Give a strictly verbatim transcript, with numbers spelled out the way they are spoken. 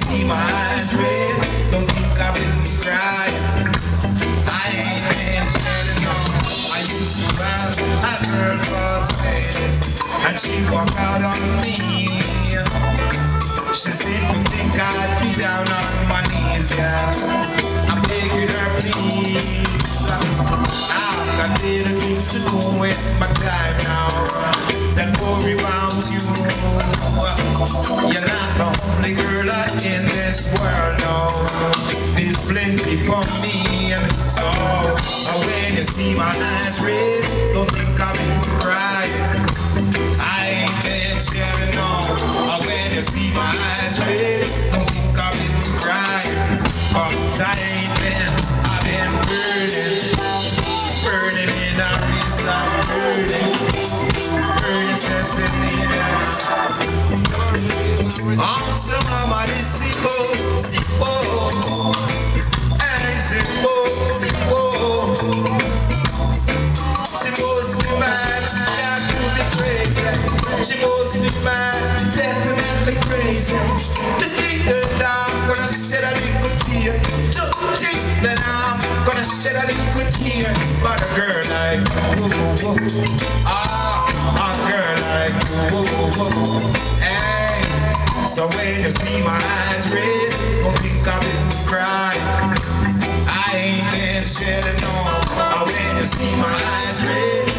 see my eyes red, don't think I've been crying. I ain't been shedding no. I used to have a girl called Sadie, and she walked out on me. She said, you think I'd be down on my knees, yeah. I'm begging her, please. I've got little things to do with my time now than worry about you. You're not the only girl in this world, no. There's plenty for me, and so when you see my eyes red, don't think I've been crying. I ain't been sharing, no. When you see my eyes red, don't think I've been crying. Cause I ain't been, I've been burning, burning in a wrist, I'm burning, burning sensitive. Oh, some mama, this is oh, sipo, and sipo, sipo. She must be mad, she's got to be crazy. She must be mad, definitely crazy. To think that I'm gonna shed a little tear, to think that I'm gonna shed a little tear. But a girl like you, ah, a girl like you, hey. So when you see my eyes red, don't think I've been crying. I ain't been shedding no. When you see my eyes red,